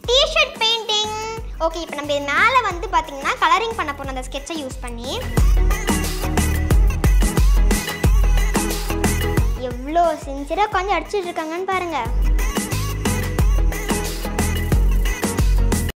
T-shirt painting. Okay, இப்போ நம்ம இது மேலே வந்து பார்த்தீங்கன்னா கலரிங் பண்ண போகிறோம் அந்த ஸ்கெட்சை யூஸ் பண்ணி. எவ்வளோ சின்சியராக உட்காந்து அடிச்சுட்டு இருக்காங்கன்னு பாருங்கள்.